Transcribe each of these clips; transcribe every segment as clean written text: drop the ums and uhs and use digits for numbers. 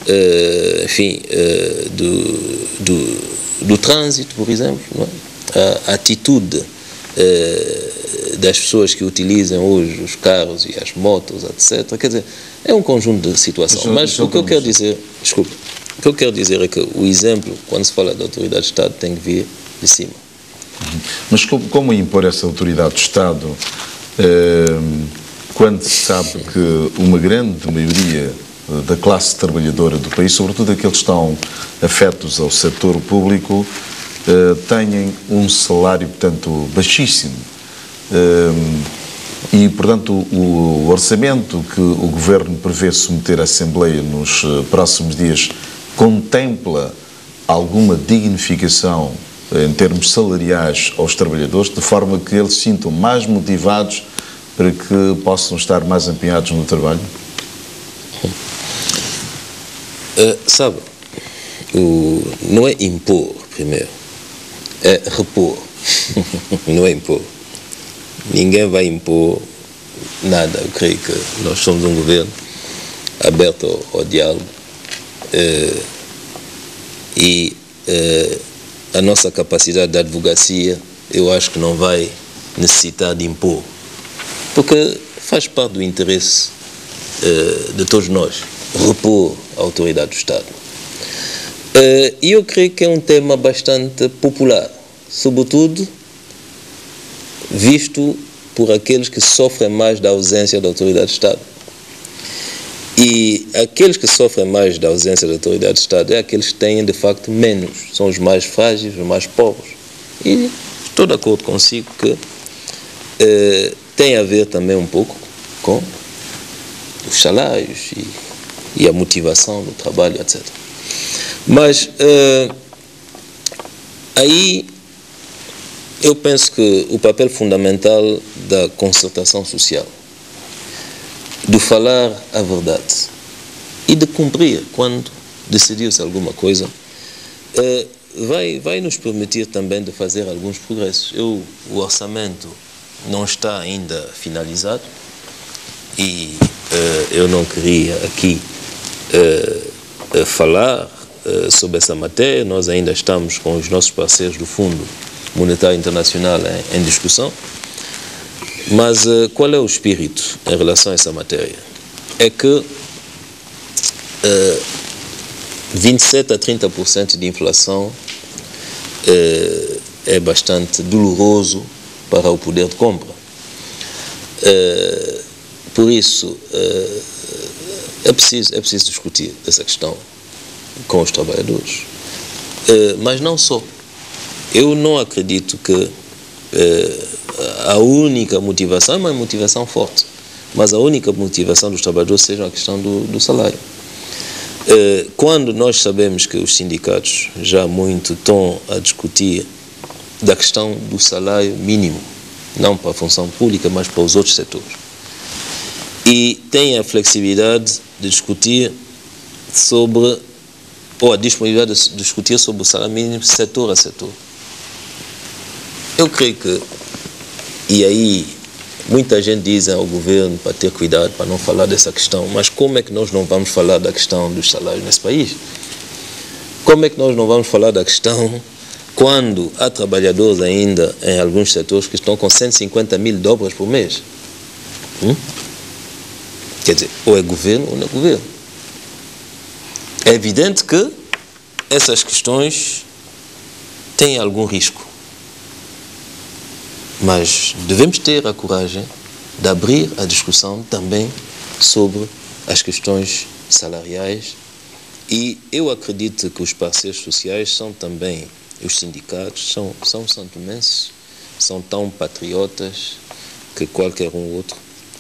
enfim, do trânsito, por exemplo, não é? A atitude das pessoas que utilizam hoje os carros e as motos, etc. Quer dizer, é um conjunto de situações. Mas o que eu quero dizer, desculpe, o que eu quero dizer é que o exemplo, quando se fala da autoridade de Estado, tem que vir de cima. Mas como impor essa autoridade de Estado quando se sabe que uma grande maioria da classe trabalhadora do país, sobretudo aqueles que estão afetos ao setor público, têm um salário, portanto, baixíssimo. E, portanto, o orçamento que o Governo prevê submeter à Assembleia nos próximos dias contempla alguma dignificação em termos salariais aos trabalhadores, de forma que eles se sintam mais motivados para que possam estar mais empenhados no trabalho? Sabe, não é impor, primeiro, é repor. Não é impor. Ninguém vai impor nada. Eu creio que nós somos um governo aberto ao diálogo e a nossa capacidade de advocacia, eu acho que não vai necessitar de impor, porque faz parte do interesse de todos nós repor a autoridade do Estado. E eu creio que é um tema bastante popular, sobretudo visto por aqueles que sofrem mais da ausência da autoridade do Estado. E aqueles que sofrem mais da ausência da autoridade do Estado é aqueles que têm, de facto, menos. São os mais frágeis, os mais pobres. E estou de acordo consigo que tem a ver também um pouco com os salários e a motivação do trabalho, etc. Mas aí eu penso que o papel fundamental da concertação social, de falar a verdade e de cumprir quando decidir-se alguma coisa, vai nos permitir também de fazer alguns progressos. O orçamento não está ainda finalizado e eu não queria aqui falar sobre essa matéria. Nós ainda estamos com os nossos parceiros do Fundo Monetário Internacional em discussão. Mas qual é o espírito em relação a essa matéria? É que 27% a 30% de inflação é bastante doloroso para o poder de compra. Por isso, é preciso discutir essa questão com os trabalhadores. Mas não só. Eu não acredito que a única motivação, é uma motivação forte, mas a única motivação dos trabalhadores seja a questão do salário. Quando nós sabemos que os sindicatos já muito estão a discutir da questão do salário mínimo, não para a função pública, mas para os outros setores, e têm a flexibilidade de discutir sobre, ou a disponibilidade de discutir sobre o salário mínimo setor a setor. Eu creio que, e aí muita gente diz ao governo para ter cuidado, para não falar dessa questão, mas como é que nós não vamos falar da questão dos salários nesse país? Como é que nós não vamos falar da questão quando há trabalhadores ainda em alguns setores que estão com 150 mil dobras por mês? Quer dizer, ou é governo ou não é governo. É evidente que essas questões têm algum risco. Mas devemos ter a coragem de abrir a discussão também sobre as questões salariais, e eu acredito que os parceiros sociais são também, os sindicatos, são santomenses, são tão patriotas que qualquer um outro,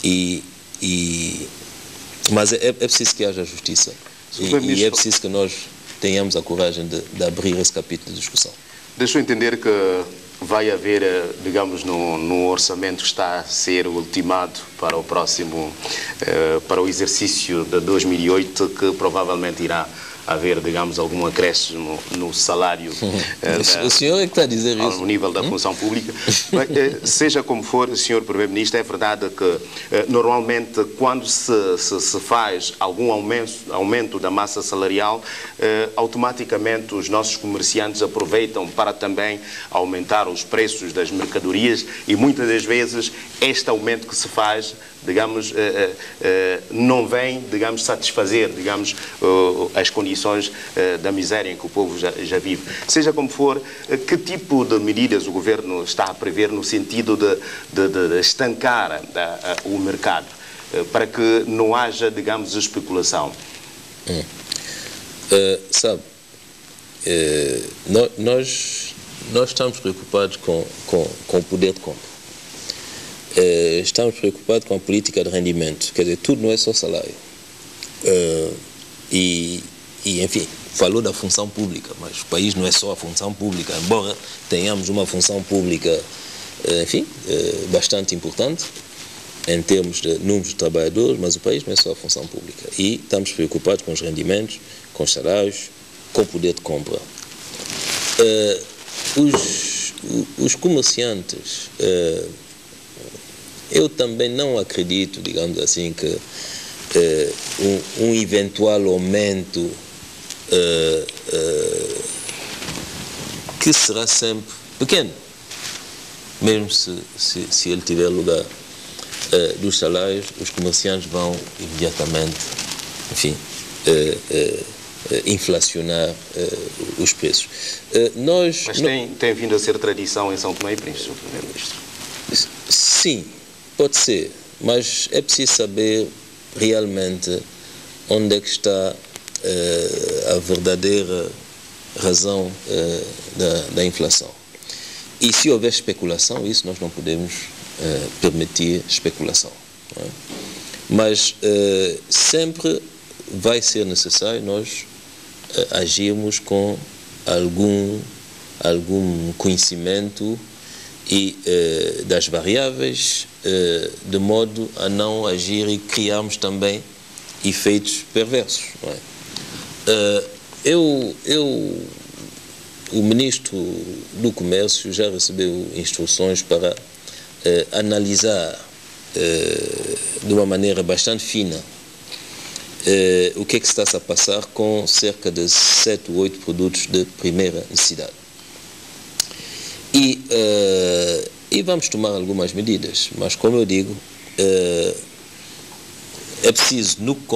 mas é preciso que haja justiça, e é preciso que nós tenhamos a coragem de abrir esse capítulo de discussão. Deixa eu entender que vai haver, digamos, no orçamento que está a ser ultimado para o próximo, para o exercício de 2008, que provavelmente irá haver, digamos, algum acréscimo no salário o senhor é que está a dizer isso. Ao nível da função pública. Mas, seja como for, Sr. Primeiro-Ministro, é verdade que normalmente quando se faz algum aumento da massa salarial, automaticamente os nossos comerciantes aproveitam para também aumentar os preços das mercadorias e muitas das vezes este aumento que se faz, digamos, não vem, digamos, satisfazer, digamos, as condições da miséria em que o povo já vive. Seja como for, que tipo de medidas o Governo está a prever no sentido de estancar o mercado, para que não haja, digamos, especulação? Sabe, nós estamos preocupados com o poder de compra. Estamos preocupados com a política de rendimento, quer dizer, tudo não é só salário. Enfim, falou da função pública, mas o país não é só a função pública, embora tenhamos uma função pública, enfim, bastante importante em termos de números de trabalhadores, mas o país não é só a função pública. E estamos preocupados com os rendimentos, com os salários, com o poder de compra. Os comerciantes, eu também não acredito, digamos assim, que um eventual aumento que será sempre pequeno, mesmo se ele tiver lugar, dos salários, os comerciantes vão imediatamente, enfim, inflacionar os preços. Mas tem vindo a ser tradição em São Tomé e Príncipe, Sr. Primeiro-Ministro? Sim, pode ser, mas é preciso saber realmente onde é que está a verdadeira razão da inflação. E se houver especulação, isso nós não podemos permitir especulação. Não é? Mas sempre vai ser necessário nós agirmos com algum conhecimento e das variáveis, de modo a não agir e criarmos também efeitos perversos. Não é? O Ministro do Comércio já recebeu instruções para analisar de uma maneira bastante fina o que é que está a passar com cerca de 7 ou 8 produtos de primeira necessidade. E vamos tomar algumas medidas, mas como eu digo, é preciso,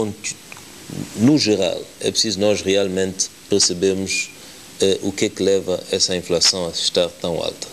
no geral, é preciso nós realmente percebermos o que é que leva essa inflação a estar tão alta.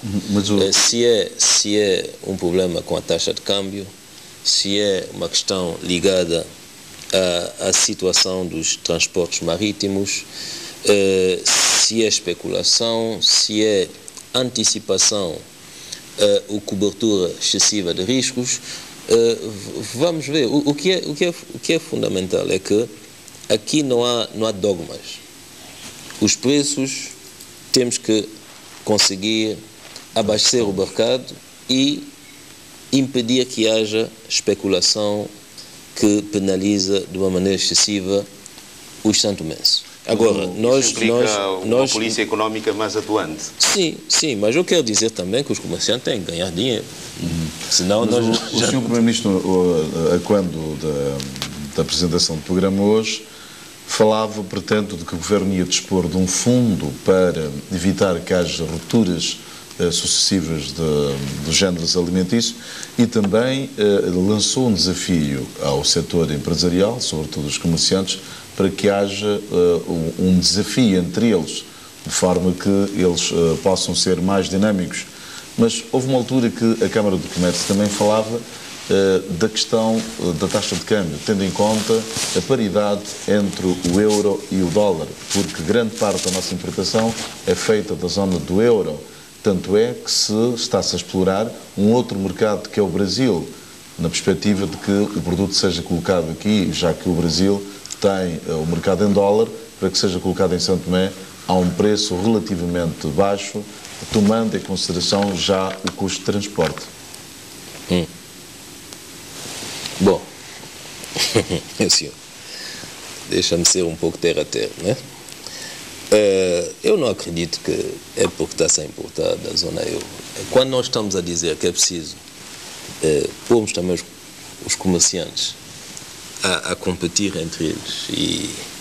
Se é um problema com a taxa de câmbio, se é uma questão ligada à situação dos transportes marítimos, se é especulação, se é antecipação ou cobertura excessiva de riscos, vamos ver. O que é fundamental é que aqui não há dogmas. Os preços temos que conseguir abastecer o mercado e impedir que haja especulação que penaliza de uma maneira excessiva os santomenses. Agora, nós uma polícia económica mais atuante. Sim, mas eu quero dizer também que os comerciantes têm que ganhar dinheiro. Senão o Sr. Primeiro-Ministro, quando da apresentação do programa hoje, falava, portanto, de que o Governo ia dispor de um fundo para evitar que haja rupturas sucessivas dos géneros alimentícios e também lançou um desafio ao setor empresarial, sobretudo os comerciantes, para que haja um desafio entre eles, de forma que eles possam ser mais dinâmicos. Mas houve uma altura que a Câmara do Comércio também falava da questão da taxa de câmbio, tendo em conta a paridade entre o euro e o dólar, porque grande parte da nossa importação é feita da zona do euro. Tanto é que está-se a explorar um outro mercado que é o Brasil, na perspectiva de que o produto seja colocado aqui, já que o Brasil tem o mercado em dólar, para que seja colocado em São Tomé a um preço relativamente baixo, tomando em consideração já o custo de transporte. Bom, senhor, deixa-me ser um pouco terra a terra, né? Eu não acredito que é porque está sem importar da zona euro. Quando nós estamos a dizer que é preciso pormos também os comerciantes a competir entre eles